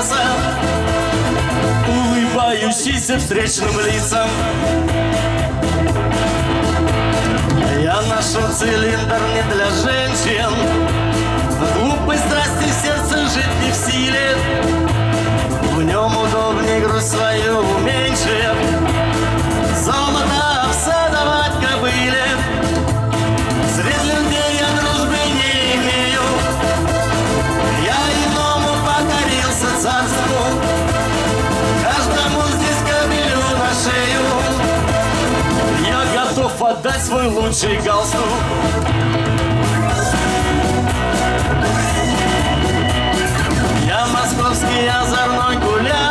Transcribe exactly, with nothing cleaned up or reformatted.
сердца, улыбающийся встречным лицам. Я ношу цилиндр не для женщин, в глупой страсти сердце жить не в силе. В нем удобней грусть свою уменьшив, золото всадовать кобыле. Среди людей я дружбы не имею, я иному покорился царству, каждому здесь кобелю на шею. Я готов отдать свой лучший галстук. Я московский озорной гуляй,